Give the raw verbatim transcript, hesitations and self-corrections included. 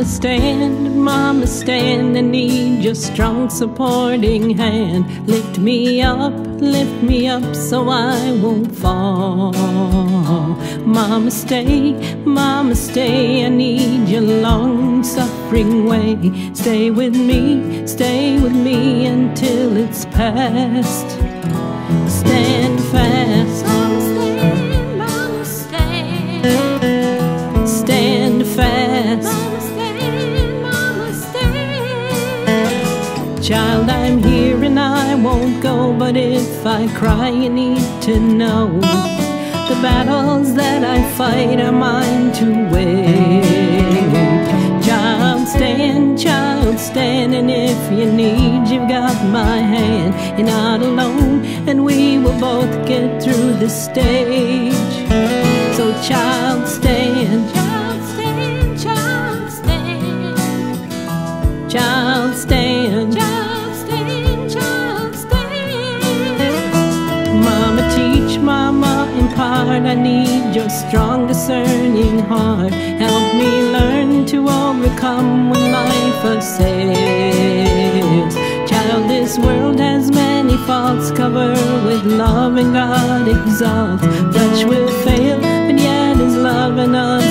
Mama stand, mama stand, I need your strong supporting hand. Lift me up, lift me up so I won't fall. Mama stay, mama stay, I need your long-suffering way. Stay with me, stay with me until it's past. Stand fast. Mama stand, mama stand. Stand fast. Mama stand, mama stand. Child, I'm here and I won't go, but if I cry you need to know the battles that I fight are mine to wage. Child, stand, child, stand, and if you need, you've got my hand. You're not alone, and we will both get through this stage. So child, stand, Child stand, child stand. child, stand. Child stand, child stand. Mama teach, mama impart, I need your strong discerning heart. Help me learn to overcome when life assails. Child, this world has many faults, cover with love and God exalts. Flesh will fail, but yet His love in us